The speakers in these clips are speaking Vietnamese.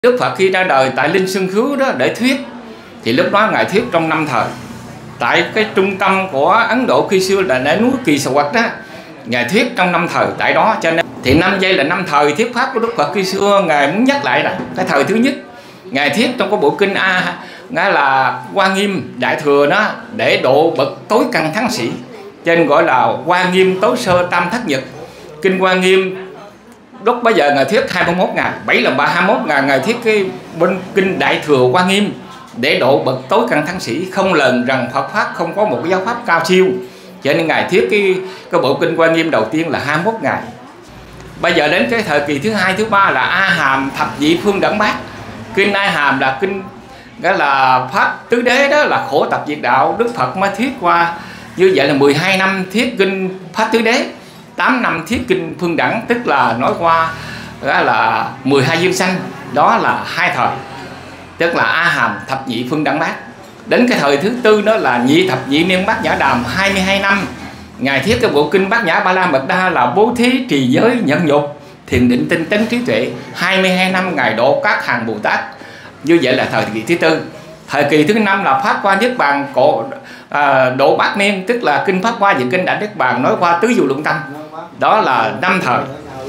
Đức Phật khi ra đời tại Linh Xuân Khứu đó để thuyết, thì lúc đó Ngài thuyết trong 5 thời. Tại cái trung tâm của Ấn Độ khi xưa là ở núi Kỳ Sầu Quật đó, Ngài thuyết trong 5 thời tại đó. Cho nên thì 5 giây là 5 thời thuyết pháp của Đức Phật khi xưa. Ngài muốn nhắc lại là cái thời thứ nhất Ngài thuyết trong cái bộ kinh Ngài là Hoa Nghiêm Đại Thừa đó, để độ bậc tối căn thắng sĩ, trên gọi là Hoa Nghiêm Tối Sơ Tam Thất Nhật. Kinh Hoa Nghiêm lúc bây giờ Ngài thuyết 21 ngày, 7 lần 21 ngày Ngài thuyết cái bên kinh Đại Thừa Hoa Nghiêm để độ bậc tối căn thắng sĩ, không lần rằng Phật pháp không có một cái giáo pháp cao siêu. Cho nên Ngài thuyết cái bộ kinh Hoa Nghiêm đầu tiên là 21 ngày. Bây giờ đến cái thời kỳ thứ hai, thứ ba là A Hàm Thập Nhị Phương Đẳng Bát. Kinh A Hàm là kinh đó là pháp tứ đế, đó là khổ tập diệt đạo. Đức Phật mới thuyết qua như vậy là 12 năm thuyết kinh pháp tứ đế, 8 năm thuyết kinh Phương Đẳng, tức là nói qua đó là 12 dương sanh, đó là 2 thời, tức là A Hàm Thập Nhị Phương Đẳng Bát. Đến cái thời thứ tư đó là Nhị Thập Nhị Niên Bát Nhã Đàm, 22 năm Ngài thuyết cái bộ kinh Bát Nhã Ba La Mật Đa là bố thí, trì giới, nhẫn nhục, thiền định, tinh tấn, trí tuệ. 22 năm Ngài độ các hàng Bồ Tát. Như vậy là thời kỳ thứ tư. Thời kỳ thứ năm là Pháp Hoa Niết Bàn độ bát niên, tức là kinh Pháp Hoa và kinh Đại Niết Bàn nói qua tứ diệu luận tâm. Đó là 5 thời.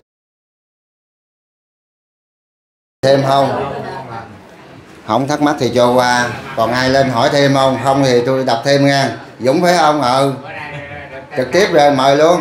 Thêm không? Không thắc mắc thì cho qua. Còn ai lên hỏi thêm không? Không thì tôi đọc thêm nha. Dũng phải không? Trực tiếp rồi mời luôn.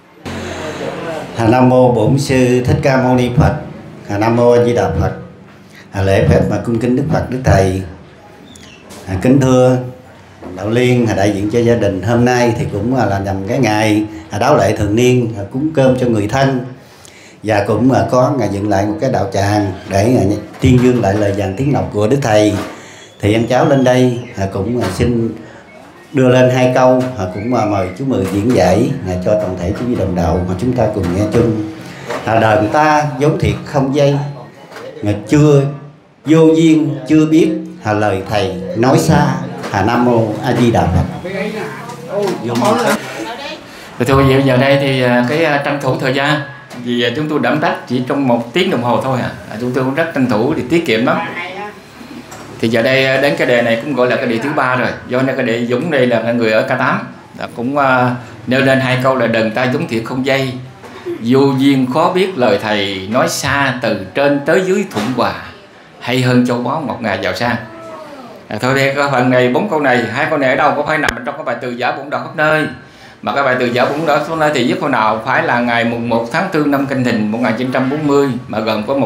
Nam mô Bổn Sư Thích Ca Mâu Ni Phật. Nam mô A Di Đà Phật. Lễ phép mà cung kính Đức Phật, Đức Thầy. Kính thưa đạo liên, đại diện cho gia đình, hôm nay thì cũng là nhằm cái ngày đáo lễ thường niên cúng cơm cho người thân, và cũng có ngày dựng lại một cái đạo tràng để tuyên dương lại lời dàn tiếng lộc của Đức Thầy. Thì anh cháu lên đây cũng xin đưa lên 2 câu, cũng mời chú Mười diễn giải cho toàn thể quý vị đồng đạo mà chúng ta cùng nghe chung. Đời người ta vốn thiệt không dây, chưa vô duyên chưa biết lời Thầy nói xa. Nam mô A Di Đà Phật. Thưa quý vị, giờ đây thì cái tranh thủ thời gian, vì chúng tôi đảm trách chỉ trong 1 tiếng đồng hồ thôi chúng tôi cũng rất tranh thủ để tiết kiệm lắm. Thì giờ đây đến cái đề này cũng gọi là cái đề thứ 3 rồi, do nên cái đề Dũng đây là người ở K8 cũng nêu lên 2 câu là đần ta giống thiệt không dây, vô duyên khó biết lời Thầy nói xa, từ trên tới dưới thuận hòa, hay hơn châu báu ngọt ngào giàu sang. Thôi đây cái phần này 4 câu này, 2 câu này ở đâu có phải nằm trong cái bài từ giả bổn đạo khắp nơi, mà cái bài từ giả bổn đạo khắp nơi thì viết câu nào phải là ngày mùng 1 tháng 4 năm Canh Thìn 1940, mà gồm có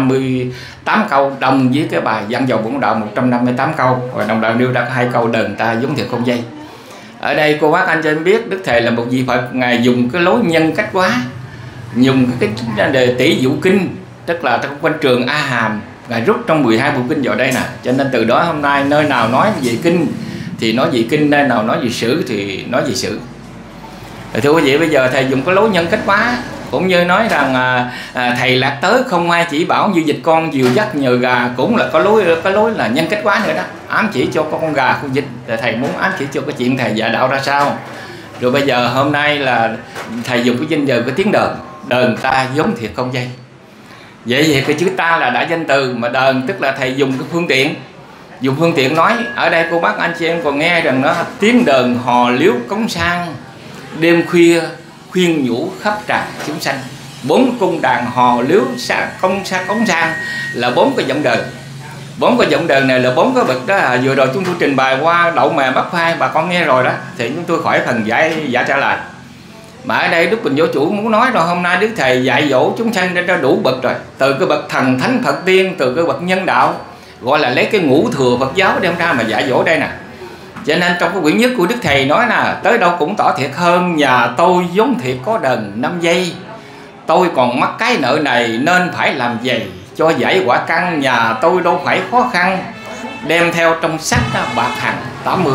158 câu đồng với cái bài Văn Vào Bổn Đạo 158 câu, và đồng đạo nêu ra 2 câu đần ta giống thiệt không dây. Ở đây cô bác anh cho em biết Đức Thầy là một vị Phật, Ngài dùng cái lối nhân cách hóa, dùng cái đề tỷ dụ kinh, tức là trong quan trường A Hàm, Ngài rút trong 12 bộ kinh vào đây nè. Cho nên từ đó hôm nay nơi nào nói về kinh thì nói về kinh, nơi nào nói về sử thì nói về sử. Thưa quý vị, bây giờ Thầy dùng cái lối nhân cách hóa, cũng như nói rằng Thầy lạc tới không ai chỉ bảo, như dịch con dìu dắt nhờ gà, cũng là có lối là nhân cách hóa nữa đó, ám chỉ cho con gà con vịt. Thầy muốn ám chỉ cho cái chuyện Thầy dạy đạo ra sao. Rồi bây giờ hôm nay là Thầy dùng cái danh từ cái tiếng đờn, đờn ta giống thiệt không dây. Vậy thì cái chữ ta là đã danh từ, mà đờn tức là Thầy dùng cái phương tiện, dùng phương tiện nói. Ở đây cô bác anh chị em còn nghe rằng nó tiếng đờn hò liếu cống sang, đêm khuya khuyên nhủ khắp tràng chúng sanh. 4 cung đàn hò liếu cống sang là 4 cái giọng đờn. 4 cái giọng đờn này là 4 cái bậc đó. Vừa rồi chúng tôi trình bày qua đậu mè bắt phai, bà con nghe rồi đó, thì chúng tôi khỏi phần giải trả lại. Mà ở đây Đức Bình Vô Chủ muốn nói rồi, hôm nay Đức Thầy dạy dỗ chúng sanh ra đủ bậc rồi, từ cái bậc thần thánh Phật tiên, từ cái bậc nhân đạo, gọi là lấy cái ngũ thừa Phật giáo đem ra mà dạy dỗ đây nè. Cho nên trong cái quyển nhất của Đức Thầy nói là tới đâu cũng tỏ thiệt hơn, nhà tôi vốn thiệt có đần 5 giây, tôi còn mắc cái nợ này nên phải làm giày cho giải quả căn, nhà tôi đâu phải khó khăn, đem theo trong sách đó, bạc hàng 80.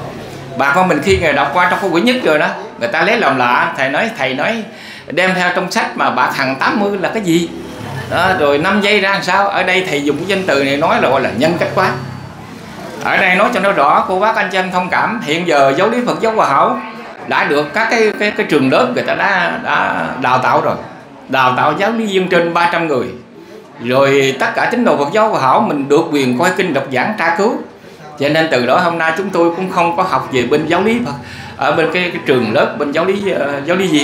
Bà con mình khi người đọc qua trong cái quyển nhất rồi đó, người ta lấy làm lạ. Thầy nói đem theo trong sách mà bạc hàng 80 là cái gì đó, rồi 5 giây ra làm sao. Ở đây Thầy dùng cái danh từ này nói là gọi là nhân cách hóa. Ở đây nói cho nó rõ, cô bác anh chị em thông cảm. Hiện giờ giáo lý Phật giáo Hòa Hảo đã được các cái trường lớp người ta đã đào tạo rồi, đào tạo giáo lý viên trên 300 người. rồi tất cả tín đồ Phật giáo Hòa Hảo mình được quyền coi kinh, đọc giảng, tra cứu. Cho nên từ đó hôm nay chúng tôi cũng không có học về bên giáo lý Phật, ở bên cái trường lớp bên giáo lý viên.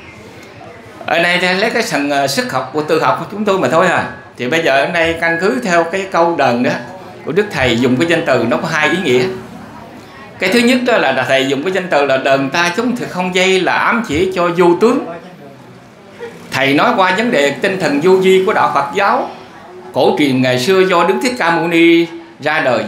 Ở đây thì lấy cái phần sức học của tự học của chúng tôi mà thôi à. Thì bây giờ ở đây căn cứ theo cái câu đờn đó của Đức Thầy dùng cái danh từ nó có hai ý nghĩa. Cái thứ nhất đó là Thầy dùng cái danh từ là đờn ta chúng thì không dây, là ám chỉ cho vô tướng. Thầy nói qua vấn đề tinh thần vô vi của đạo Phật giáo cổ truyền ngày xưa do Đức Thích Ca Mâu Ni ra đời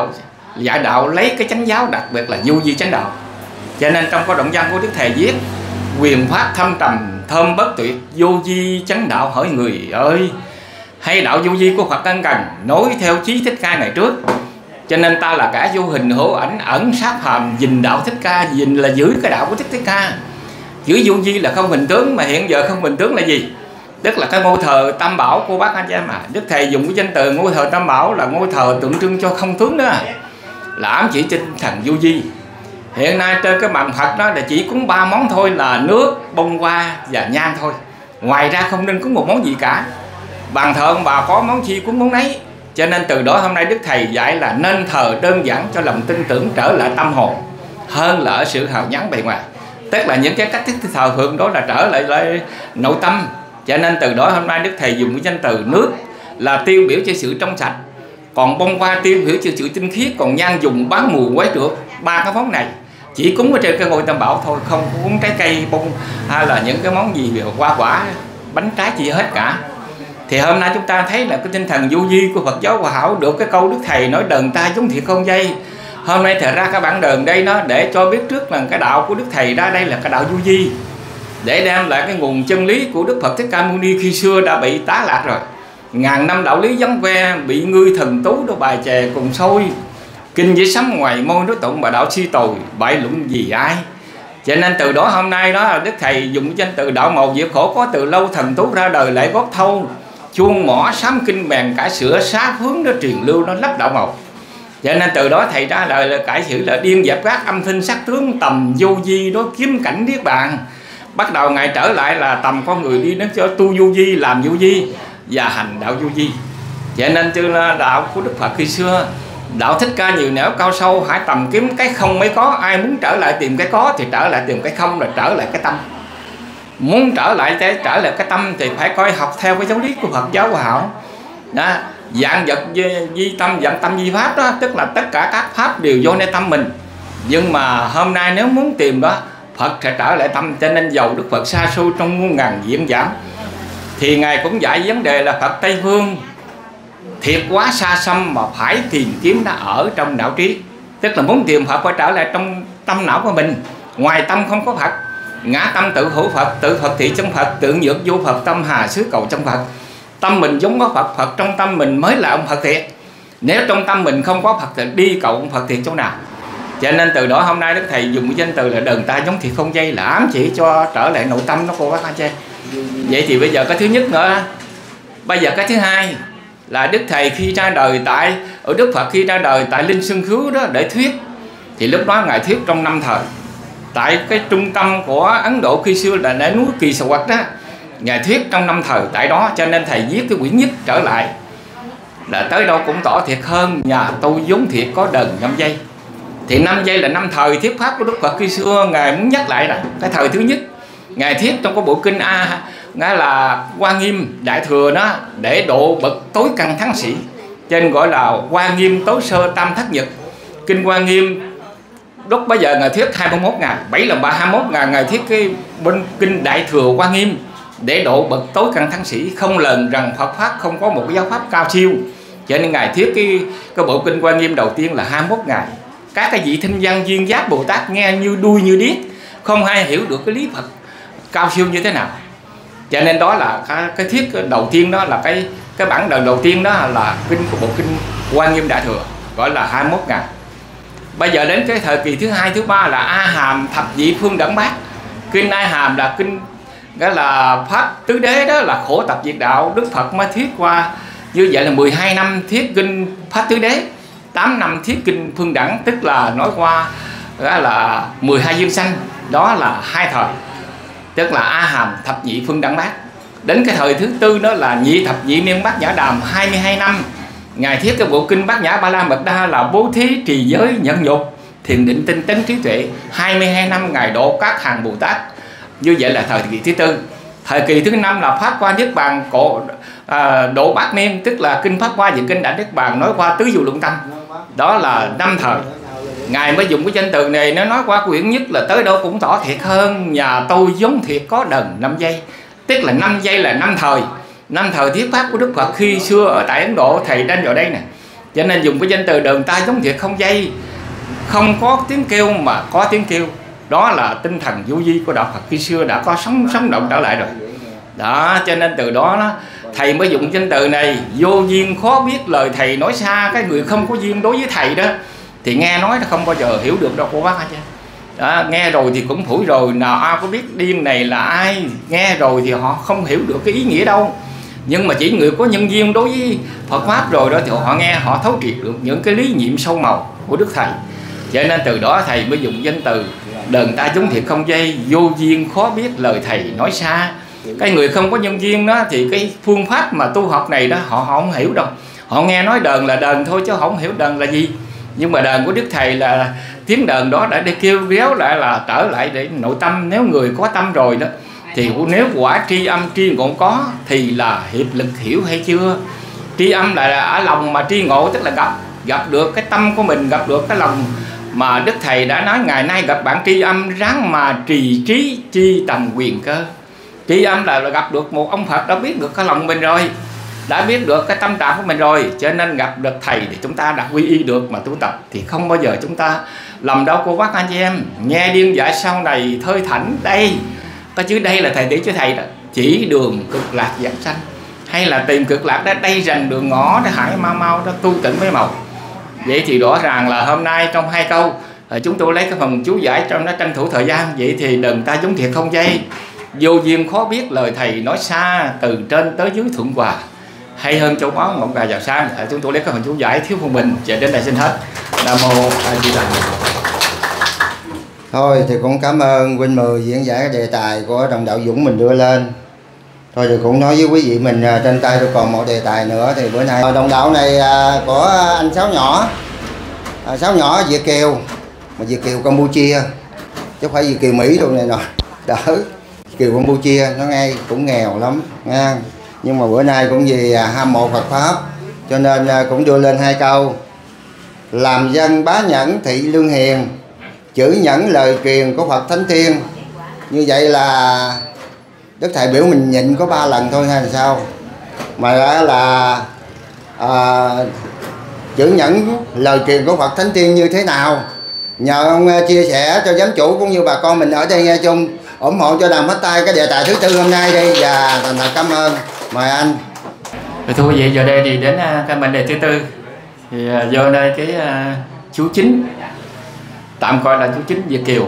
dạy đạo lấy cái chánh giáo, đặc biệt là vô vi chánh đạo. Cho nên trong cái đoạn văn của Đức Thầy viết: quyền pháp thâm trầm thơm bất tuyệt, vô vi chánh đạo hỏi người ơi. Hay đạo vô vi của Phật ân cần nối theo chí Thích Ca ngày trước. Cho nên ta là cả vô hình hữu ảnh, ẩn sát hàm, gìn đạo Thích Ca, gìn là giữ cái đạo của Thích Ca. Giữ vô vi là không hình tướng, mà hiện giờ không hình tướng là gì? Tức là cái ngôi thờ Tam Bảo của bác anh chị em à. Đức Thầy dùng cái danh từ ngôi thờ Tam Bảo là ngôi thờ tượng trưng cho không tướng đó, là ám chỉ tinh thần vô vi. Hiện nay trên cái bàn Phật đó là chỉ cúng 3 món thôi, là nước, bông hoa và nhang thôi. Ngoài ra không nên cúng một món gì cả. Bàn thờ ông bà có món chi cúng món nấy. Cho nên từ đó hôm nay Đức Thầy dạy là nên thờ đơn giản cho lòng tin tưởng trở lại tâm hồn, hơn là ở sự hào nhoáng bề ngoài. Tức là những cái cách thức thờ phượng đó là trở lại nội tâm. Cho nên từ đó hôm nay Đức Thầy dùng cái danh từ nước là tiêu biểu cho sự trong sạch, còn bông hoa tiêu biểu cho sự tinh khiết, còn nhang dùng bán mùi quái trượt. 3 cái món này chỉ cúng ở trên cái ngôi Tam Bảo thôi, không cúng trái cây bông hay là những cái món gì hoa quả bánh trái gì hết cả. Thì hôm nay chúng ta thấy là cái tinh thần vô vi của Phật giáo Hòa Hảo được cái câu Đức Thầy nói đờn ta giống thiệt không dây. Hôm nay Thầy ra cái bản đờn đây nó để cho biết trước là cái đạo của Đức Thầy ra đây là cái đạo vô vi, để đem lại cái nguồn chân lý của Đức Phật Thích Ca Mâu Ni khi xưa đã bị tá lạc rồi. Ngàn năm đạo lý vắng ve, bị ngươi thần tú đó bài chè cùng sôi. Kinh dĩ sấm ngoài môi nói tụng bà đạo si tồi, bại luận gì ai. Cho nên từ đó hôm nay đó Đức Thầy dùng cái danh từ đạo màu diệt khổ có từ lâu, thần tú ra đời lại góp thâu. Chuông mỏ sám kinh bèn cải sửa xá hướng nó truyền lưu nó lắp đạo màu. Cho nên từ đó Thầy ra lời là cải sử là điên dẹp các âm thanh sắc tướng, tầm vô vi đó kiếm cảnh niết bàn. Bắt đầu Ngài trở lại là tầm con người đi đến cho tu vô vi, làm vô vi và hành đạo vô vi. Cho nên chứ là đạo của Đức Phật khi xưa, đạo Thích Ca nhiều nẻo cao sâu, hãy tầm kiếm cái không mới có. Ai muốn trở lại tìm cái có thì trở lại tìm cái không, là trở lại cái tâm. Muốn trở lại cái tâm thì phải coi học theo cái giáo lý của Phật giáo Hòa Hảo đó. Dạng vật di tâm, dạng tâm di pháp đó, tức là tất cả các pháp đều vô nơi tâm mình. Nhưng mà hôm nay nếu muốn tìm đó, Phật sẽ trở lại tâm. Cho nên dầu Đức Phật xa xôi trong muôn ngàn diễn giảng thì Ngài cũng dạy vấn đề là Phật Tây Phương thiệt quá xa xăm, mà phải tìm kiếm nó ở trong não trí. Tức là muốn tìm Phật phải trở lại trong tâm não của mình. Ngoài tâm không có Phật. Ngã tâm tự hữu Phật, tự Phật thị trong Phật, tự nhược vô Phật, tâm hà xứ cầu trong Phật. Tâm mình giống có Phật, Phật trong tâm mình mới là ông Phật thiệt. Nếu trong tâm mình không có Phật thì đi cầu ông Phật thiệt chỗ nào. Cho nên từ đó hôm nay Đức Thầy dùng cái danh từ là đờn ta giống thiệt không dây, là ám chỉ cho trở lại nội tâm nó cô bác anh chị. Vậy thì bây giờ cái thứ nhất nữa, bây giờ cái thứ hai là Đức Thầy khi ra đời ở Đức Phật khi ra đời tại Linh Xuân Khứu đó để thuyết, thì lúc đó Ngài thuyết trong 5 thời tại cái trung tâm của Ấn Độ khi xưa là để núi Kỳ Sầu Quật đó. Ngài thuyết trong 5 thời tại đó, cho nên Thầy viết cái quyển nhất trở lại là tới đâu cũng tỏ thiệt hơn, nhà tôi vốn thiệt có đờn 5 giây. Thì 5 giây là 5 thời thuyết pháp của Đức Phật khi xưa. Ngài muốn nhắc lại là cái thời thứ nhất Ngài thuyết trong cái bộ kinh nghĩa là Hoa Nghiêm Đại Thừa đó, để độ bậc tối căn thắng sĩ, trên gọi là Hoa Nghiêm Tối Sơ Tam Thất Nhật. Kinh Hoa Nghiêm lúc bây giờ Ngài thuyết 21 ngày, 7 lần 3 21 ngày Ngài thuyết cái bên kinh Đại Thừa Hoa Nghiêm để độ bậc tối căn thắng sĩ, không lần rằng Phật pháp không có một cái giáo pháp cao siêu. Cho nên Ngài thuyết cái bộ kinh Hoa Nghiêm đầu tiên là 21 ngày. Các cái vị thinh văn duyên giác Bồ Tát nghe như đuôi như điếc, không ai hiểu được cái lý Phật cao siêu như thế nào. Cho nên đó là cái thuyết đầu tiên, đó là cái bản đời đầu tiên, đó là kinh của bộ kinh Hoa Nghiêm Đại Thừa, gọi là 21 ngày. Bây giờ đến cái thời kỳ thứ hai, thứ ba là A Hàm Thập Vị Phương Đẳng Bát. Kinh A Hàm là kinh cái là pháp tứ đế, đó là khổ tập diệt đạo. Đức Phật mới thuyết qua như vậy là 12 năm thuyết kinh pháp tứ đế, 8 năm thuyết kinh Phương Đẳng, tức là nói qua đó là 12 duyên sanh, đó là 2 thời, tức là A Hàm Thập Nhị Phương Đẳng Bát. Đến cái thời thứ tư đó là nhị thập nhị niên Bát Nhã Đàm 22 năm, Ngài thiết cái bộ kinh Bát Nhã Ba La Mật Đa là bố thí, trì giới, nhẫn nhục, thiền định, tinh tấn, trí tuệ. 22 năm Ngài độ các hàng Bồ Tát. Như vậy là thời kỳ thứ tư. Thời kỳ thứ năm là Pháp Hoa Niết Bàn độ bát niên, tức là kinh Pháp Hoa và kinh Đại Niết Bàn nói qua tứ du lượng tâm. Đó là 5 thời. Ngài mới dùng cái danh từ này, nó nói qua quyển nhất là tới đâu cũng tỏ thiệt hơn. Nhà tôi giống thiệt có đần 5 giây. Tức là 5 giây là 5 thời. 5 thời thuyết pháp của Đức Phật khi xưa ở tại Ấn Độ, thầy đang vào đây nè. Cho nên dùng cái danh từ đờn ta giống thiệt không giây. Không có tiếng kêu mà có tiếng kêu. Đó là tinh thần vô vi của đạo Phật khi xưa đã có sống động trở lại rồi. Đó, cho nên từ đó thầy mới dùng danh từ này. Vô duyên khó biết lời thầy nói xa. Cái người không có duyên đối với thầy đó thì nghe nói nó không bao giờ hiểu được đâu cô bác hả chứ. Đó, nghe rồi thì cũng phủi rồi. Nào ai có biết điên này là ai. Nghe rồi thì họ không hiểu được cái ý nghĩa đâu. Nhưng mà chỉ người có nhân duyên đối với Phật Pháp rồi đó thì họ nghe, họ thấu triệt được những cái lý nhiệm sâu màu của Đức Thầy. Cho nên từ đó thầy mới dùng danh từ đờn ta giống thiệt không dây. Vô duyên khó biết lời thầy nói xa. Cái người không có nhân duyên đó thì cái phương pháp mà tu học này đó họ không hiểu đâu. Họ nghe nói đờn là đờn thôi chứ không hiểu đờn là gì. Nhưng mà đờn của Đức Thầy là tiếng đờn đó đã để kêu réo lại là trở lại để nội tâm. Nếu người có tâm rồi đó thì nếu quả tri âm tri ngộ có thì là hiệp lực hiểu hay chưa. Tri âm là ở lòng, mà tri ngộ tức là gặp được cái tâm của mình, gặp được cái lòng mà Đức Thầy đã nói ngày nay gặp bạn tri âm ráng mà trì trí chi tầm quyền cơ. Tri âm là gặp được một ông Phật đã biết được cái lòng mình rồi, đã biết được cái tâm trạng của mình rồi. Cho nên gặp được thầy thì chúng ta đã quy y được mà tu tập thì không bao giờ chúng ta lầm đâu cô bác anh chị em. Nghe điên dạy sau này thơi thảnh đây. Cái chữ đây là thầy chỉ cho thầy đó. Chỉ đường cực lạc giảng sanh. Hay là tìm cực lạc đó, đây rành đường ngõ để hải mau đó tu tỉnh với màu. Vậy thì rõ ràng là hôm nay trong 2 câu chúng tôi lấy cái phần chú giải trong nó tranh thủ thời gian. Vậy thì đừng ta giống thiệt không dây. Vô duyên khó biết lời thầy nói xa, từ trên tới dưới thuận hòa. Hay hơn châu báu ngọc gà vào sang. Chúng tôi lấy cái phần chú giải thiếu phong bình. Và đến đây xin hết. Nam mô A Di Đà. Thôi thì cũng cảm ơn Huynh Mười diễn giải cái đề tài của đồng đạo Dũng mình đưa lên. Thôi thì cũng nói với quý vị mình trên tay tôi còn một đề tài nữa. Thì bữa nay đồng đạo này của anh Sáu Nhỏ. Sáu Nhỏ Việt Kiều. Mà Việt Kiều Campuchia, chứ không phải Việt Kiều Mỹ đâu này nọ. Đỡ Kiều Campuchia nó ngay cũng nghèo lắm nha. Nhưng mà bữa nay cũng vì ham mộ Phật Pháp cho nên cũng đưa lên 2 câu. Làm dân bá nhẫn thị lương hiền, chữ nhẫn lời truyền của Phật Thánh Thiên. Như vậy là Đức Thầy biểu mình nhịn có 3 lần thôi hay là sao? Mà đó là chữ nhẫn lời truyền của Phật Thánh Thiên như thế nào? Nhờ ông chia sẻ cho giám chủ cũng như bà con mình ở đây nghe chung, ủng hộ cho Đàm Hết Tay cái đề tài thứ tư hôm nay đi. Và thành thật cảm ơn. Mời anh. Thưa quý vị, giờ đây thì đến cái vấn đề thứ tư. Thì do đây cái chú chính, tạm coi là chú chính Việt Kiều.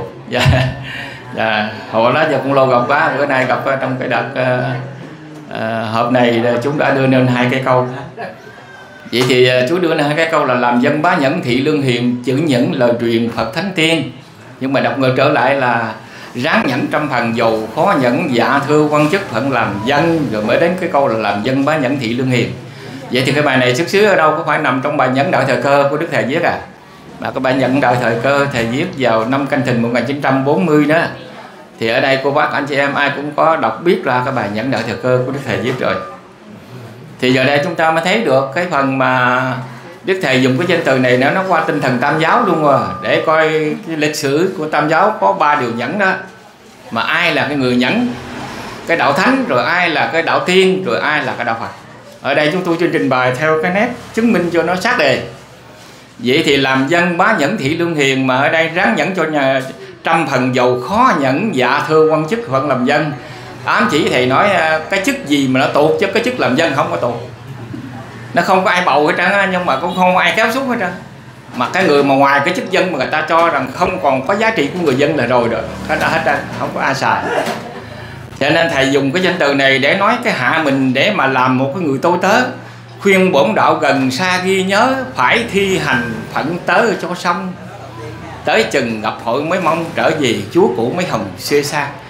Họ đó giờ cũng lâu gặp quá, bữa nay gặp trong cái đợt họp này chúng đã đưa lên 2 cái câu. Vậy thì chú đưa lên 2 cái câu là làm dân bá nhẫn thị lương hiền, chữ nhẫn lời truyền Phật Thánh Tiên. Nhưng mà đọc ngược trở lại là ráng nhẫn trăm phần dầu khó nhẫn, dạ thưa quan chức phận làm dân. Rồi mới đến cái câu là làm dân bá nhẫn thị lương hiền. Vậy thì cái bài này xuất xứ ở đâu? Có phải nằm trong bài nhẫn đạo thời cơ của Đức Thầy viết à? Mà cái bài nhẫn đạo thời cơ Thầy viết vào năm Canh Thìn 1940 đó. Thì ở đây cô bác anh chị em ai cũng có đọc biết ra cái bài nhẫn đạo thời cơ của Đức Thầy viết rồi. Thì giờ đây chúng ta mới thấy được cái phần mà Đức Thầy dùng cái danh từ này nó qua tinh thần Tam giáo luôn rồi. Để coi cái lịch sử của Tam giáo có 3 điều nhẫn đó. Mà ai là cái người nhẫn, cái đạo thánh, rồi ai là cái đạo tiên, rồi ai là cái đạo Phật. Ở đây chúng tôi trình bày theo cái nét chứng minh cho nó sát đề. Vậy thì làm dân bá nhẫn thị lương hiền, mà ở đây ráng nhẫn cho nhà trăm phần dầu khó nhẫn, dạ thưa quan chức phận làm dân. Ám chỉ Thầy nói cái chức gì mà nó tuột, chứ cái chức làm dân không có tuột. Nó không có ai bầu hết trơn, nhưng mà cũng không có ai kéo xuống hết trơn. Mà cái người mà ngoài cái chức dân mà người ta cho rằng không còn có giá trị của người dân là rồi đó, hết trơn, không có ai xài. Cho nên Thầy dùng cái danh từ này để nói cái hạ mình, để mà làm một cái người tôi tớ. Khuyên bổn đạo gần xa ghi nhớ, phải thi hành phận tớ cho xong. Tới chừng gặp hội mới mong, trở về chúa cũ mấy hồng xưa xa.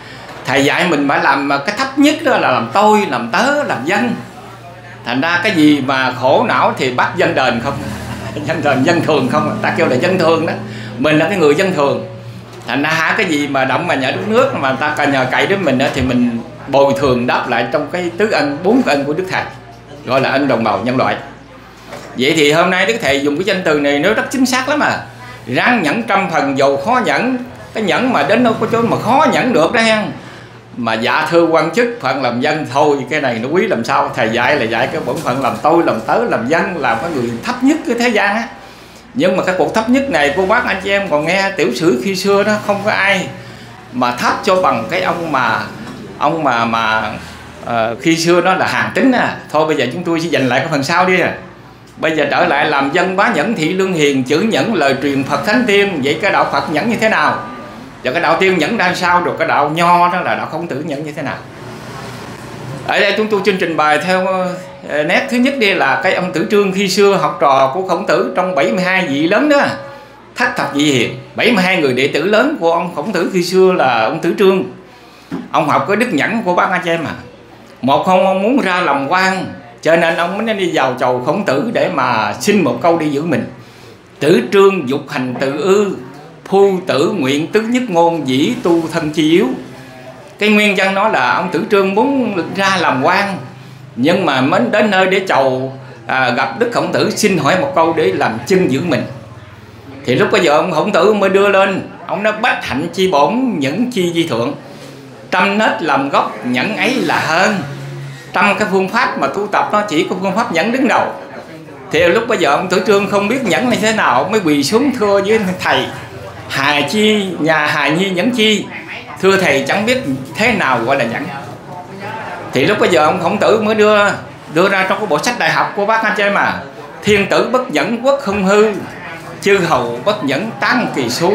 Thầy dạy mình phải làm cái thấp nhất đó là làm tôi, làm tớ, làm dân. Thành ra cái gì mà khổ não thì bắt dân đền không. Dân đền, dân thường không. Ta kêu là dân thường đó. Mình là cái người dân thường. Thành ra cái gì mà động mà nhờ nước mà ta cần nhờ cậy đến mình đó, thì mình bồi thường đáp lại trong cái tứ ân, 4 ân của Đức Thầy, gọi là ân đồng bào nhân loại. Vậy thì hôm nay Đức Thầy dùng cái danh từ này nó rất chính xác lắm à. Ráng nhẫn 100% dầu khó nhẫn. Cái nhẫn mà đến đâu có chỗ mà khó nhẫn được đó hen. Mà dạ thưa quan chức phận làm dân thôi, cái này nó quý làm sao. Thầy dạy là dạy cái bổn phận làm tôi, làm tớ, làm dân, làm cái người thấp nhất cái thế gian á. Nhưng mà cái cuộc thấp nhất này cô bác anh chị em còn nghe tiểu sử khi xưa đó, không có ai mà thấp cho bằng cái ông mà khi xưa đó là Hàn Tín à. Thôi bây giờ chúng tôi sẽ dành lại cái phần sau đi à. Bây giờ trở lại làm dân bá nhẫn thị lương hiền, chữ nhẫn lời truyền Phật Thánh Tiên. Vậy cái đạo Phật nhẫn như thế nào? Và cái đạo Tiên nhẫn ra sao? Rồi cái đạo Nho đó là đạo Khổng Tử nhẫn như thế nào? Ở đây chúng tôi xin trình bày theo nét thứ nhất đi là cái ông Tử Trương khi xưa học trò của Khổng Tử trong 72 vị lớn đó, thất thập vị hiền. 72 người đệ tử lớn của ông Khổng Tử khi xưa là ông Tử Trương. Ông học cái đức nhẫn của bác anh chị em à. Một không ông muốn ra làm quan, cho nên ông mới đi vào chầu Khổng Tử để mà xin một câu đi giữ mình. Tử Trương dục hành tự ư, phu tử nguyện tứ nhất ngôn, dĩ tu thân chi yếu. Cái nguyên nhân đó là ông Tử Trương muốn ra làm quan, nhưng mà mới đến nơi để chầu gặp Đức Khổng Tử xin hỏi một câu để làm chân giữ mình. Thì lúc bây giờ ông Khổng Tử mới đưa lên, ông nói bách hạnh chi bổn, nhẫn chi di thượng. Trăm nết làm gốc, nhẫn ấy là hơn. Trăm cái phương pháp mà tu tập nó chỉ có phương pháp nhẫn đứng đầu. Thì lúc bây giờ ông Tử Trương không biết nhẫn như thế nào, ông mới quỳ xuống thưa với thầy: Hà chi, nhà Hà Nhi nhẫn chi? Thưa thầy chẳng biết thế nào gọi là nhẫn. Thì lúc bây giờ ông Khổng Tử mới đưa ra trong cái bộ sách đại học của bác anh chị mà: thiên tử bất nhẫn quốc không hư, chư hầu bất nhẫn tán kỳ su,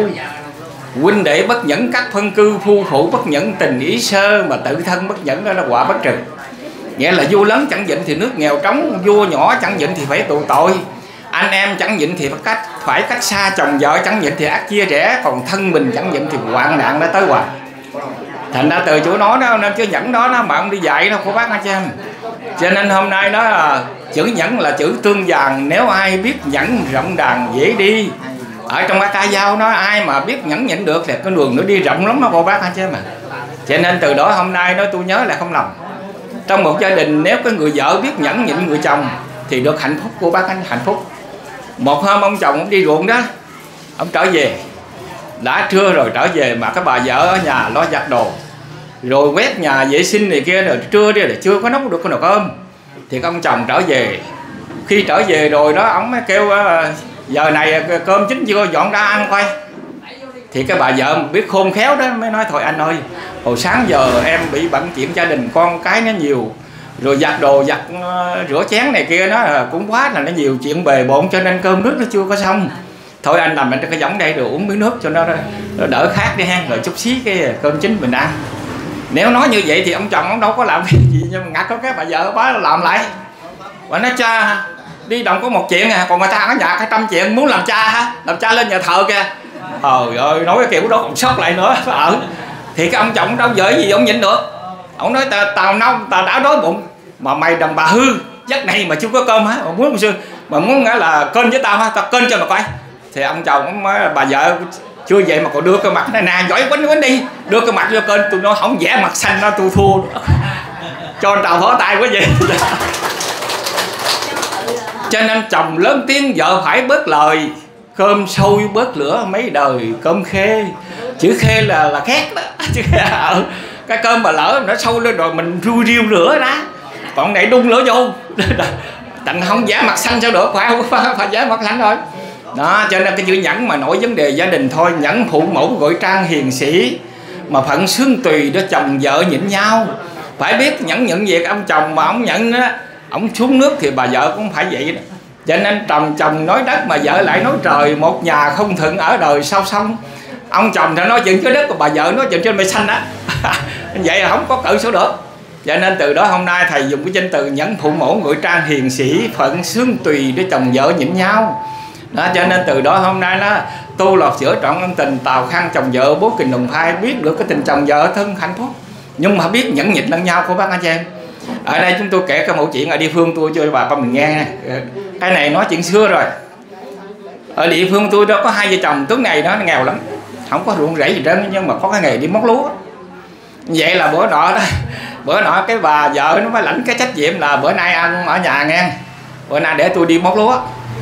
huynh đệ bất nhẫn các phân cư, phu phụ bất nhẫn tình ý sơ, mà tự thân bất nhẫn đó là quả bất trừ. Nghĩa là vua lớn chẳng nhịn thì nước nghèo trống, vua nhỏ chẳng nhịn thì phải tù tội, anh em chẳng nhịn thì phải cách xa, chồng vợ chẳng nhịn thì ác chia rẽ, còn thân mình chẳng nhịn thì hoạn nạn đã tới hoài. Thành ra từ chỗ nó nên chữ nhẫn đó mà ông đi dạy đâu của bác anh chị em. Cho nên hôm nay đó là chữ nhẫn là chữ tương vàng, nếu ai biết nhẫn rộng đàn dễ đi. Ở trong bác ca dao nó ai mà biết nhẫn nhịn được thì cái đường nó đi rộng lắm đó cô bác anh chị em. Cho nên từ đó hôm nay đó tôi nhớ là không lầm, trong một gia đình nếu cái người vợ biết nhẫn nhịn người chồng thì được hạnh phúc của bác anh, hạnh phúc. Một hôm ông chồng ông đi ruộng đó, ông trở về đã trưa rồi trở về mà cái bà vợ ở nhà lo giặt đồ rồi quét nhà vệ sinh này kia, rồi trưa đi là chưa có nấu được cái nồi cơm. Thì ông chồng trở về, khi trở về rồi đó ông mới kêu giờ này cơm chín chưa, dọn ra ăn coi. Thì cái bà vợ biết khôn khéo đó mới nói: thôi anh ơi, hồi sáng giờ em bị bận chuyện gia đình con cái nó nhiều, rồi giặt đồ giặt rửa chén này kia nó cũng quá là nó nhiều chuyện bề bộn, cho nên cơm nước nó chưa có xong. Thôi anh làm cái giống đây rồi uống miếng nước cho nó đỡ khát đi ha, rồi chút xí cái cơm chín mình ăn. Nếu nói như vậy thì ông chồng ông đâu có làm cái gì, nhưng mà ngặt có cái bà vợ bá làm lại. Và nói: cha đi đồng có một chuyện à, còn người ta ở nhà 200 chuyện, muốn làm cha ha, làm cha lên nhà thờ kìa. Trời ơi, nói cái kiểu đó còn sót lại nữa ở. Thì cái ông chồng đâu dễ gì ông nhịn được. Ông nói: tao nấu tao đã đói bụng, mà mày đàn bà hư giấc này mà chưa có cơm hả, mà muốn là kênh với tao ha, tao kênh cho mà coi. Thì ông chồng mới bà vợ chưa vậy mà còn đưa cái mặt này nè, giỏi quánh đi, đưa cái mặt vô kênh. Tôi nói không vẽ mặt xanh đó tôi thua cho anh Tàu thỏ tay quá vậy. Cho nên chồng lớn tiếng vợ phải bớt lời, cơm sôi bớt lửa mấy đời cơm khê. Chữ khê là khét đó. Cái cơm mà lỡ nó sôi lên rồi mình riu lửa đó, còn này đun lửa vô tặng không vẽ mặt xanh sao được, phải vẽ mặt xanh thôi đó. Cho nên cái chữ nhẫn mà nổi vấn đề gia đình thôi. Nhẫn phụ mẫu gọi trang hiền sĩ, mà phận xương tùy đó chồng vợ nhịn nhau. Phải biết nhẫn nhịn việc ông chồng mà ông nhận đó, ông xuống nước thì bà vợ cũng phải vậy đó. Cho nên chồng nói đất mà vợ lại nói trời, một nhà không thuận ở đời sao xong. Ông chồng thì nói chuyện cái đất, của bà vợ nói chuyện trên mây xanh á. Vậy là không có cự số được. Cho nên từ đó hôm nay thầy dùng cái danh từ nhẫn phụ mẫu gọi trang hiền sĩ, phận xương tùy để chồng vợ nhịn nhau đó. Cho nên từ đó hôm nay nó tu lọt chữa trọn ân tình, tào khăn chồng vợ bố kình đồng thai, biết được cái tình chồng vợ thân hạnh phúc. nhưng mà biết nhẫn nhịn lẫn nhau của bác anh chị em. Ở đây chúng tôi kể cái mẫu chuyện ở địa phương tôi cho bà con mình nghe. Cái này nói chuyện xưa rồi. Ở địa phương tôi đó có hai vợ chồng, tướng này nó nghèo lắm, không có ruộng rẫy gì trơn, nhưng mà có cái nghề đi móc lúa. Vậy là bữa nọ cái bà vợ nó mới lãnh cái trách nhiệm là bữa nay ăn ở nhà nghe, bữa nay để tôi đi móc lúa.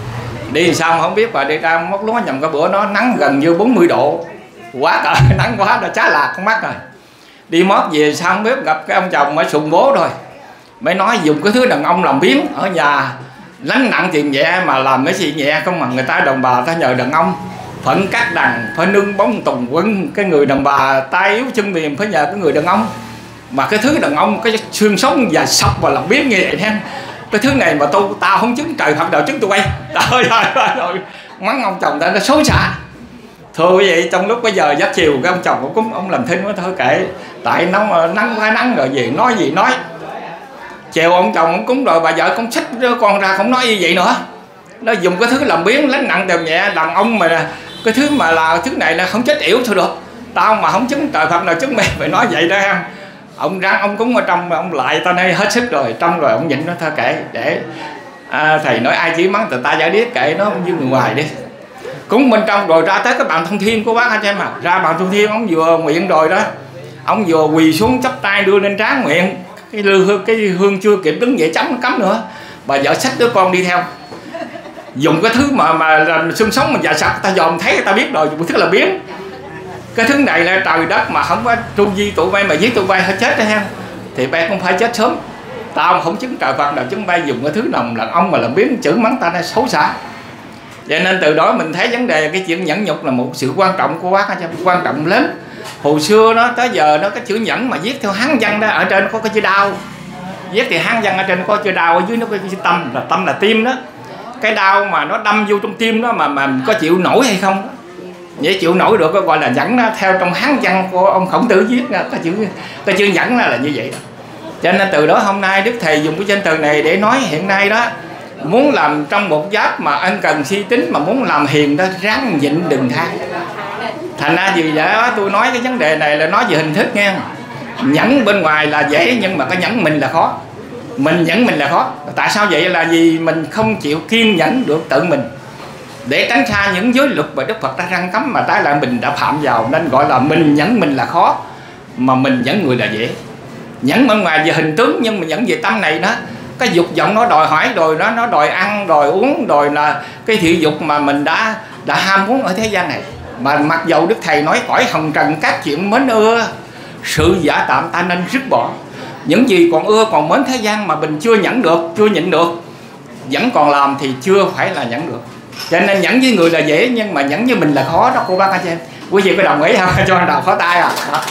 Đi xong không biết, bà đi ra móc lúa nhầm cái bữa nó nắng gần như 40 độ, quá trời nắng quá, nó chá lạc con mắt rồi. Đi móc về xong không biết gặp cái ông chồng mới sùng bố rồi, mới nói dùng cái thứ đàn ông làm biếng ở nhà, lánh nặng tiền nhẹ mà làm cái gì nhẹ không, mà người ta đồng bà ta nhờ đàn ông phận cắt đằng, phải nương bóng tùng quân, cái người đàn bà tay yếu chân mềm phải nhờ cái người đàn ông. Mà cái thứ đàn ông cái xương sống và sọc và làm biếng như vậy em, cái thứ này mà tao không chứng trời Phật đạo chứng tụi bay. Trời ơi, mắng ông chồng ta nó xấu xa. Thôi vậy trong lúc bây giờ giáp chiều cái ông chồng ông làm thinh quá thôi kệ, tại nắng quá nắng rồi gì nói. Chiều ông chồng ông cúng rồi bà vợ con xách con ra không nói như vậy nữa. Nó dùng cái thứ làm biếng lánh nặng đều nhẹ, đàn ông mà cái thứ mà là thứ này là không chết yểu thôi được. Tao mà không chứng trời Phật nào chứng mày phải nói vậy đó em. Ông răng ông cúng ở trong mà ông lại tao nay hết sức rồi, trong rồi ông nhịn nó thôi kệ, để thầy nói ai chỉ mắng từ ta giải điếc kệ nó không như người ngoài đi. Cúng bên trong rồi ra tới cái bàn thông thiên của bác anh em mà, ra bàn thông thiên ông vừa nguyện rồi đó, ông vừa quỳ xuống chắp tay đưa lên trán nguyện, cái hương chưa kịp đứng dậy chấm cắm nữa, bà vợ xách đứa con đi theo, dùng cái thứ mà làm xương sống mình già sặc, ta dòm thấy ta biết rồi, dùng cái thứ là biến. Cái thứ này là trời đất mà không có trung di tụi bay mà giết tụi bay hết chết đó em, thì bay cũng phải chết sớm. Tao không chứng trời Phật nào chứng bay dùng cái thứ nào làm ông mà làm biến chữ mắng ta nó xấu xa. Vậy nên từ đó mình thấy vấn đề cái chuyện nhẫn nhục là một sự quan trọng của bác, quan trọng lớn. Hồi xưa nó tới giờ nó cái chữ nhẫn mà viết theo Hán văn đó, ở trên có cái chữ đao, viết thì Hán văn ở trên có chữ đao, ở dưới nó có chữ tâm là tim đó. Cái đao mà nó đâm vô trong tim đó mà có chịu nổi hay không đó. Vậy chịu nổi được gọi là nhẫn đó, theo trong Hán văn của ông Khổng Tử viết cái chữ nhẫn là như vậy đó. Cho nên từ đó hôm nay Đức Thầy dùng cái danh từ này để nói hiện nay đó, muốn làm trong một giáp mà ân cần si tính, mà muốn làm hiền đó ráng nhịn đừng than. Thành ra vì vậy đó tôi nói cái vấn đề này là nói về hình thức nghe. Nhẫn bên ngoài là dễ nhưng mà cái nhẫn mình là khó. Mình nhẫn mình là khó. Tại sao vậy? Là vì mình không chịu kiên nhẫn được tự mình, để tránh xa những giới luật mà Đức Phật đã răn cấm mà trái lại mình đã phạm vào, nên gọi là mình nhẫn mình là khó, mà mình nhẫn người là dễ. Nhẫn bên ngoài về hình tướng nhưng mà nhẫn về tâm này đó, cái dục vọng nó đòi hỏi rồi đó, nó đòi ăn đòi uống rồi là cái thị dục mà mình đã ham muốn ở thế gian này. Mà mặc dầu Đức Thầy nói cõi hồng trần các chuyện mến ưa, sự giả tạm ta nên dứt bỏ. Những gì còn ưa còn mến thế gian mà mình chưa nhẫn được, chưa nhịn được, vẫn còn làm thì chưa phải là nhẫn được. Cho nên nhẫn với người là dễ nhưng mà nhẫn với mình là khó đó cô bác anh chị em. Quý vị có đồng ý không? Cho anh đầu khó tay à. Đó.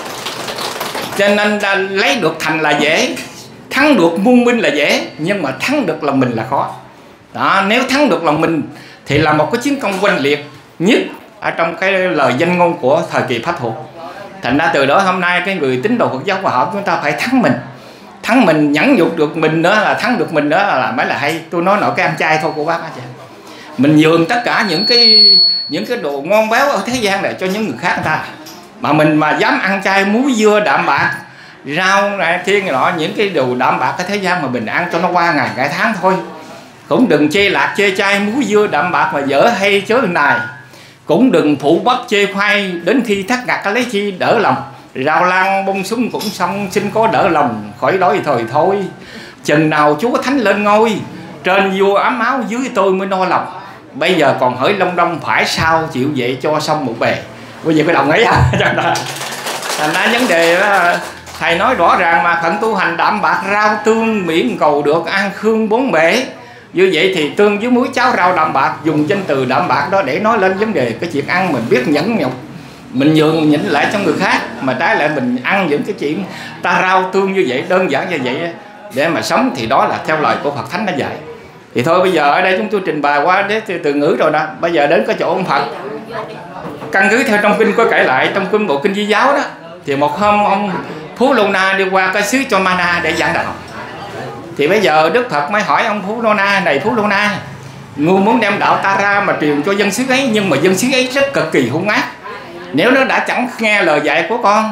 Cho nên lấy được thành là dễ, thắng được muôn binh là dễ, nhưng mà thắng được lòng mình là khó. Đó, nếu thắng được lòng mình thì là một cái chiến công oanh liệt nhất ở trong cái lời danh ngôn của thời kỳ Pháp thuộc. Thành ra từ đó hôm nay cái người tín đồ Phật giáo Hòa Hợp chúng ta phải thắng mình, nhẫn nhục được mình nữa là thắng được mình nữa là mới là hay. Tôi nói nội cái ăn chay thôi cô bác anh chị. Mình nhường tất cả những cái đồ ngon béo ở thế gian này cho những người khác người ta, mà mình mà dám ăn chay muối dưa đạm bạc rau này thiên nọ, những cái đồ đạm bạc ở thế gian mà mình ăn cho nó qua ngày cả tháng thôi. Cũng đừng chê lạc chê chay muối dưa đạm bạc mà dở hay chớ này. Cũng đừng phụ bắp chê khoai đến khi thắt ngặt lấy chi đỡ lòng. Rau lan bông súng cũng xong xin có đỡ lòng khỏi đói thời thôi. Chừng nào Chúa Thánh lên ngôi, trên vua ấm áo dưới tôi mới no lòng. Bây giờ còn hỡi Long Đông phải sao chịu vậy cho xong một bề. Bây giờ có đồng ý à? Thành ra vấn đề đó, Thầy nói rõ ràng mà phận tu hành đạm bạc rau tương miễn cầu được ăn khương bốn bể. Như vậy thì tương với muối cháo rau đạm bạc, dùng danh từ đạm bạc đó để nói lên vấn đề cái chuyện ăn mình biết nhẫn nhục, mình nhường nhịn lại cho người khác, mà trái lại mình ăn những cái chuyện ta rau tương như vậy, đơn giản như vậy để mà sống, thì đó là theo lời của Phật Thánh đã dạy. Thì thôi bây giờ ở đây chúng tôi trình bày qua để từ ngữ rồi đó, bây giờ đến cái chỗ ông Phật. Căn cứ theo trong kinh có kể lại, trong kinh bộ kinh Di giáo đó, thì một hôm ông Phú Lô Na đi qua cái xứ Cho Mana để giảng đạo. Thì bây giờ Đức Phật mới hỏi ông Phú Lô Na, này Phú Lô Na, ngươi muốn đem đạo ta ra mà truyền cho dân xứ ấy, nhưng mà dân xứ ấy rất cực kỳ hung ác. Nếu nó đã chẳng nghe lời dạy của con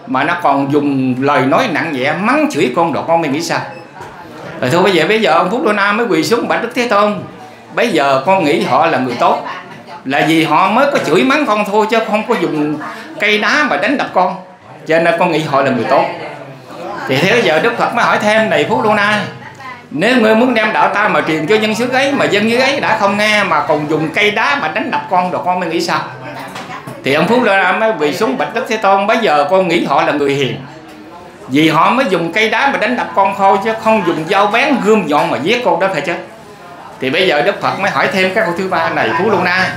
mà nó còn dùng lời nói nặng nhẹ mắng chửi con, độ con mình nghĩ sao? Rồi thôi bây giờ ông Phúc Lô Na mới quỳ xuống bạch Đức Thế Tôn. Bây giờ con nghĩ họ là người tốt, là vì họ mới có chửi mắng con thôi, chứ không có dùng cây đá mà đánh đập con, cho nên con nghĩ họ là người tốt. Thì thế giờ Đức Phật mới hỏi thêm: này Phúc Lô Na, nếu ngươi muốn đem đạo ta mà truyền cho dân xứ ấy, mà dân xứ ấy đã không nghe mà còn dùng cây đá mà đánh đập con, rồi con mới nghĩ sao? Thì ông Phúc Lô Na mới quỳ xuống bạch Đức Thế Tôn: bây giờ con nghĩ họ là người hiền, vì họ mới dùng cây đá mà đánh đập con thôi, chứ không dùng dao bén gươm nhọn mà giết con đó phải chứ. Thì bây giờ Đức Phật mới hỏi thêm cái câu thứ ba: này Phúc Lô Na,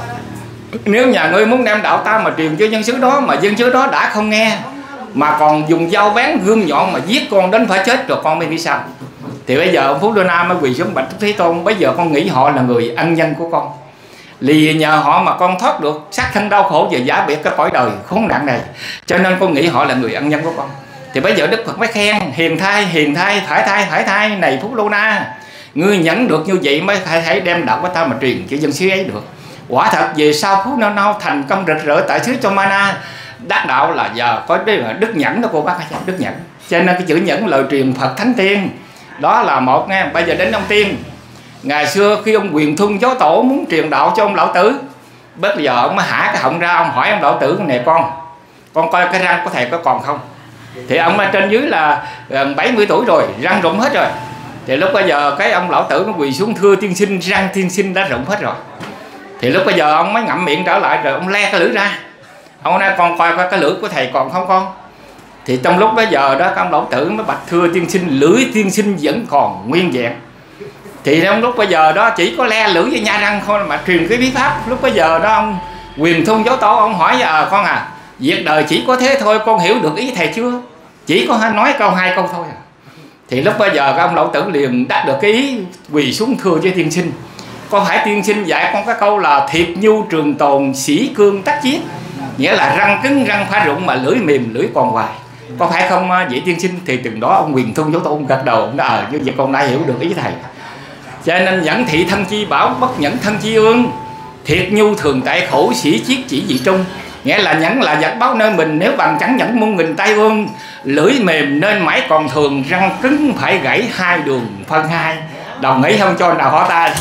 nếu nhà ngươi muốn đem đạo ta mà truyền cho dân xứ đó, mà dân xứ đó đã không nghe mà còn dùng dao bén gươm nhọn mà giết con đến phải chết, rồi con mới nghĩ sao? Thì bây giờ ông Phúc Lô Na mới quỳ xuống bạch Thế Tôn: bây giờ con nghĩ họ là người ân nhân của con, vì nhờ họ mà con thoát được sát thân đau khổ và giả biệt cái cõi đời khốn nạn này, cho nên con nghĩ họ là người ân nhân của con. Thì bây giờ Đức Phật mới khen: hiền thai, phải thai, này Phúc Lô Na, ngươi nhẫn được như vậy mới thể đem đạo của ta mà truyền cho dân xứ ấy được. Quả thật về sau Phúc Lô Na thành công rực rỡ tại xứ Chomana, đắc đạo là giờ có đức nhẫn đó cô bác, đức nhẫn. Cho nên cái chữ nhẫn lời truyền Phật Thánh Tiên đó là một nghe. Bây giờ đến ông Tiên. Ngày xưa khi ông Quyền Thung Giáo Tổ muốn truyền đạo cho ông Lão Tử, bây giờ ông mới hả cái họng ra, ông hỏi ông Lão Tử: này con coi cái răng của thầy có còn không? Thì ông ở trên dưới là gần 70 tuổi rồi, răng rụng hết rồi. Thì lúc bây giờ cái ông Lão Tử nó quỳ xuống: thưa tiên sinh, răng tiên sinh đã rụng hết rồi. Thì lúc bây giờ ông mới ngậm miệng trở lại, rồi ông le cái lưỡi ra. Ông nói: con coi cái lưỡi của thầy còn không con? Thì trong lúc bây giờ đó, ông Lão Tử mới bạch: thưa tiên sinh, lưỡi tiên sinh vẫn còn nguyên vẹn. Thì trong lúc bây giờ đó chỉ có le lưỡi với nha răng thôi mà truyền cái bí pháp. Lúc bây giờ đó ông Quyền Thung Giáo Tổ ông hỏi: con à, việc đời chỉ có thế thôi, con hiểu được ý thầy chưa? Chỉ có nói câu 2 câu thôi à. Thì lúc bây giờ ông Lão Tử liền đáp được cái ý, quỳ xuống: thưa với tiên sinh, có phải tiên sinh dạy con cái câu là thiệt nhu trường tồn, sĩ cương tắc chiết, nghĩa là răng cứng răng phá rụng mà lưỡi mềm lưỡi còn hoài, có phải không vậy tiên sinh? Thì từng đó ông Quyền Thung Giáo Tổ ông gật đầu, ông nói: như vậy con đã hiểu được ý thầy. Cho nên nhẫn thị thân chi bảo, bất nhẫn thân chi ương, thiệt nhu thường tại khổ, sĩ chiết chỉ dị trung. Nghĩa là nhẫn là vật báo nơi mình, nếu bằng chẳng nhẫn muôn nghìn tay ương, lưỡi mềm nên mãi còn thường, răng cứng phải gãy hai đường phân hai. Đồng ý không cho nào họ ta?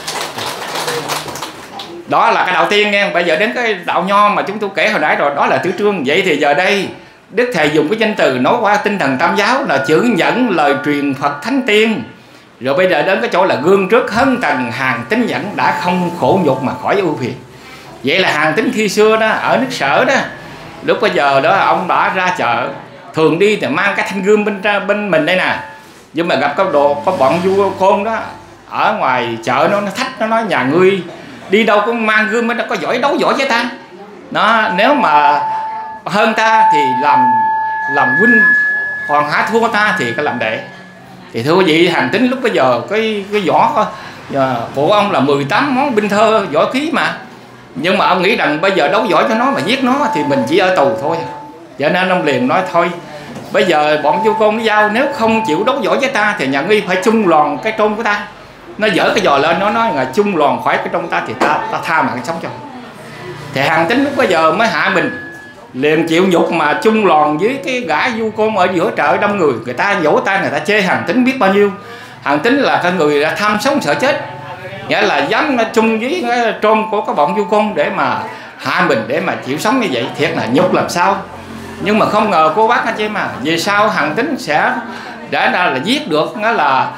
Đó là cái đạo tiên nghe. Bây giờ đến cái đạo nho mà chúng tôi kể hồi nãy rồi, đó là tứ trương. Vậy thì giờ đây Đức Thầy dùng cái danh từ nói qua tinh thần tam giáo là chữ nhẫn, lời truyền Phật Thánh Tiên. Rồi bây giờ đến cái chỗ là gương trước hân tần, hàng tính nhẫn đã không khổ nhục mà khỏi ưu phiền. Vậy là hàng tính khi xưa đó ở nước Sở đó, lúc bây giờ đó ông đã ra chợ, thường đi thì mang cái thanh gươm bên mình đây nè. Nhưng mà gặp có bọn vua Côn đó ở ngoài chợ, nó thách, nó nói: nhà ngươi đi đâu cũng mang gươm, nó có giỏi đấu võ với ta đó, nếu mà hơn ta thì làm huynh, còn hả thua ta thì có làm đệ. Thì thưa quý vị, hàng tính lúc bây giờ cái võ của ông là 18 món binh thơ võ khí mà, nhưng mà ông nghĩ rằng bây giờ đấu võ cho nó mà giết nó thì mình chỉ ở tù thôi. Cho nên ông liền nói: thôi bây giờ bọn vua Côn nó giao, nếu không chịu đấu võ với ta thì nhà ngươi phải chung lòn cái trôn của ta. Nó dở cái giò lên, nó nói là chung lòn khỏi cái trôn ta thì ta tha mạng sống cho. Thì hàng tính lúc bây giờ mới hạ mình, liền chịu nhục mà chung lòn với cái gã vua Côn ở giữa chợ đông người. Người ta vỗ tay, người ta chê hàng tính biết bao nhiêu. Hàng tính là cái người đã tham sống sợ chết, nghĩa là dám chung với cái trôn của các bọn vua Côn để mà hạ mình, để mà chịu sống như vậy, thiệt là nhục làm sao. Nhưng mà không ngờ cô bác anh chị mà về sau hàng tính sẽ đã là giết được, nó là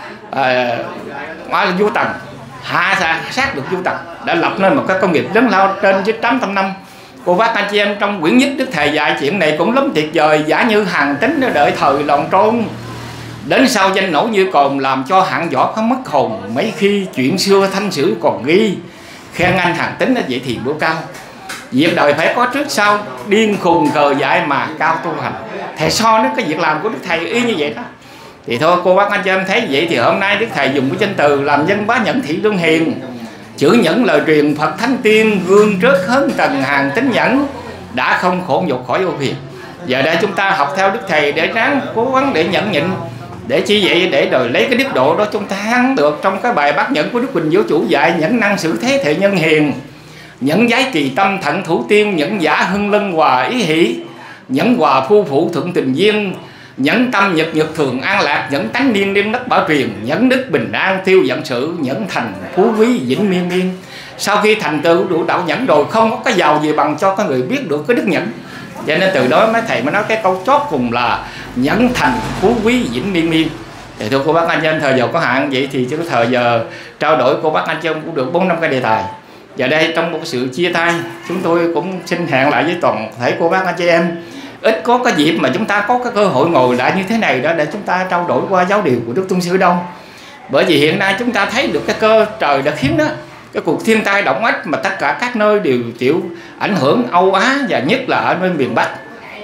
vua Tần, hạ sát được vua Tần, đã lập nên một cái công nghiệp lớn lao trên dưới 800 năm. Cô bác anh chị em, trong quyển nhất Đức Thầy dạy chuyện này cũng lắm tuyệt vời. Giả như hàng tính nó đợi thời lòng trôn, đến sau danh nổ như cồn, làm cho hạng võ có mất hồn. Mấy khi chuyện xưa thanh sử còn ghi, khen anh hàng tính nó vậy thì bữa cao. Việc đời phải có trước sau, điên khùng khờ dại mà cao tu hành. Thầy so nó cái việc làm của Đức Thầy y như vậy đó. Thì thôi cô bác anh chị em thấy vậy thì hôm nay Đức Thầy dùng cái danh từ làm dân bá nhẫn thị lương hiền, chữ nhẫn lời truyền Phật Thánh Tiên, gương trước hớn tần, hàng tính nhẫn đã không khổ nhục khỏi ưu phiền. Giờ đây chúng ta học theo Đức Thầy để ráng cố gắng để nhẫn nhịn, để chi vậy, để đời lấy cái đức độ đó chúng ta thắng được. Trong cái bài bát nhẫn của Đức Huỳnh Giáo Chủ dạy: nhẫn năng xử thế thể nhân hiền, nhẫn giái kỳ tâm thận thủ tiên, nhẫn giả hưng lân hòa ý hỷ, nhẫn hòa phu phụ thuận tình duyên, nhẫn tâm nhật nhật thường an lạc, nhẫn tánh niên niên đất bảo truyền, nhẫn đức bình an tiêu giận sự, nhẫn thành phú quý vĩnh miên miên. Sau khi thành tựu đủ đạo nhẫn rồi, không có cái giàu gì bằng cho cái người biết được cái đức nhẫn. Cho nên từ đó mấy thầy mới nói cái câu chót cùng là nhẫn thành phú quý vĩnh miên miên. Thì thưa cô bác anh chị em, thời giờ có hạn, vậy thì cái thời giờ trao đổi cô bác anh chị em cũng được 4-5 cái đề tài. Và đây trong một sự chia tay, chúng tôi cũng xin hẹn lại với toàn thể cô bác anh chị em, ít có cái dịp mà chúng ta có cái cơ hội ngồi lại như thế này đó để chúng ta trao đổi qua giáo điều của Đức Tôn Sư đâu. Bởi vì hiện nay chúng ta thấy được cái cơ trời đã khiến đó, cái cuộc thiên tai động ách mà tất cả các nơi đều chịu ảnh hưởng Âu Á và nhất là ở nơi miền Bắc.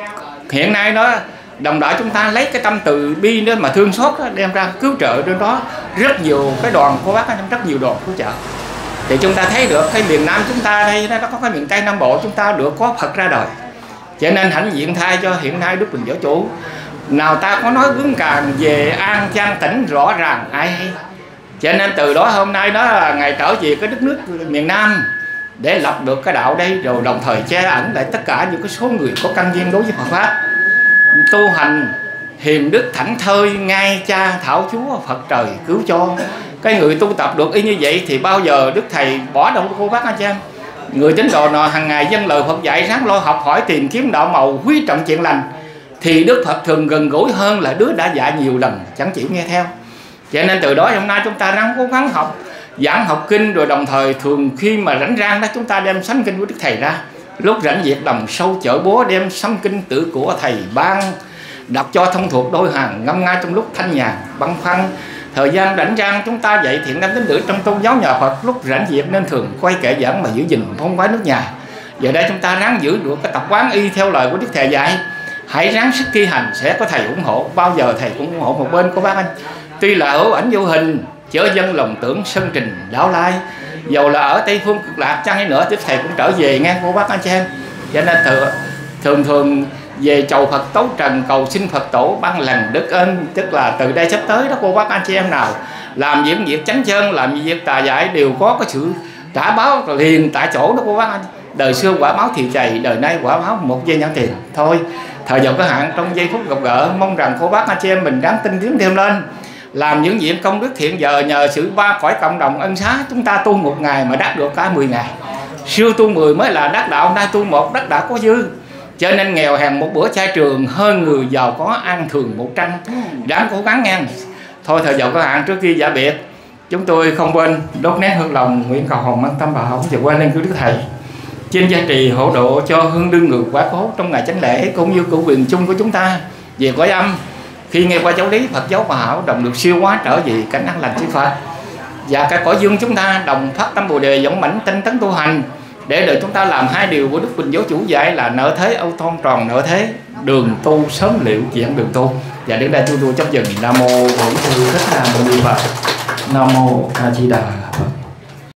Hiện nay đó đồng đội chúng ta lấy cái tâm từ bi đó mà thương xót đó, đem ra cứu trợ trên đó rất nhiều cái đoàn cô bác anh em, rất nhiều đoàn cứu trợ. Thì chúng ta thấy được cái miền Nam chúng ta đây nó có cái miền Tây Nam Bộ chúng ta được có Phật ra đời. Cho nên hãnh diện thay cho hiện nay Đức Bình Giáo Chủ, nào ta có nói hướng càng về an chan tỉnh rõ ràng ai hay. Cho nên từ đó hôm nay đó là ngày trở về cái đất nước miền Nam để lập được cái đạo đây, rồi đồng thời che ẩn lại tất cả những cái số người có căn duyên đối với Phật pháp, tu hành hiền đức thảnh thơi ngay cha thảo chúa Phật trời cứu cho. Cái người tu tập được y như vậy thì bao giờ Đức Thầy bỏ đâu cô bác anh chị em. Người tín đồ nào hàng ngày dâng lời Phật dạy, ráng lo học hỏi tìm kiếm đạo màu, quý trọng chuyện lành, thì Đức Phật thường gần gũi hơn là đứa đã dạy nhiều lần chẳng chịu nghe theo. Cho nên từ đó hôm nay chúng ta ráng cố gắng học, giảng học kinh, rồi đồng thời thường khi mà rảnh rang đó chúng ta đem sánh kinh của Đức Thầy ra. Lúc rảnh việc đồng sâu chợ búa đem sấm kinh tự của Thầy ban đọc cho thông thuộc đôi hàng, ngâm nga trong lúc thanh nhàn băn khoăn. Thời gian rảnh rang chúng ta dạy thiện nam tín nữ trong tôn giáo nhà Phật, lúc rảnh việc nên thường quay kệ giảng mà giữ gìn phong quái nước nhà. Giờ đây chúng ta ráng giữ được cái tập quán y theo lời của Đức Thầy dạy, hãy ráng sức thi hành, sẽ có Thầy ủng hộ. Bao giờ Thầy cũng ủng hộ một bên của bác anh. Tuy là hữu ảnh vô hình, chớ dân lòng tưởng sân trình đảo lai. Dầu là ở Tây Phương cực lạc chăng hay nữa, Đức Thầy cũng trở về nghe cô bác anh chị em. Cho nên thường về chầu Phật tấu trần, cầu xin Phật tổ ban lành đức ơn. Tức là từ đây sắp tới đó cô bác anh chị em nào làm những việc chánh chân, làm việc tà dại đều có cái sự trả báo liền tại chỗ đó cô bác anh. Đời xưa quả báo thì chày, đời nay quả báo một giây nhãn tiền. Thôi thời giờ có hạn, trong giây phút gặp gỡ mong rằng cô bác anh chị em mình ráng tinh tiến thêm lên, làm những việc công đức thiện giờ, nhờ sự ba cõi cộng đồng ân xá chúng ta tu một ngày mà đắc được cả 10 ngày. Xưa tu 10 mới là đắc đạo, nay tu 1 đắc đã có dư. Cho nên nghèo hèn một bữa chay trường hơn người giàu có ăn thường 100. Đáng cố gắng nghe. Thôi thời giờ có hạn, trước khi giả biệt chúng tôi không quên đốt nén hương lòng nguyện cầu hồng mang tâm bảo và quên lên cứu Đức Thầy trên gia trì hộ độ cho hương đương người quá cố trong ngày chánh lễ, cũng như cử quyền chung của chúng ta về cõi âm. Khi nghe qua giáo lý Phật giáo Hòa Hảo đồng được siêu hóa trở về cảnh an lành chư Phật, và cả cõi dương chúng ta đồng phát tâm Bồ đề dũng mãnh tinh tấn tu hành, để đợi chúng ta làm hai điều của Đức Bình Giáo Chủ dạy là nợ thế âu thon tròn nợ thế, đường tu sớm liệu chuyện đường tu. Và đến đây tôi chấp dừng. Nam mô Bổn Sư Thích Ca Mâu Ni Phật. Nam mô A Di Đà Phật.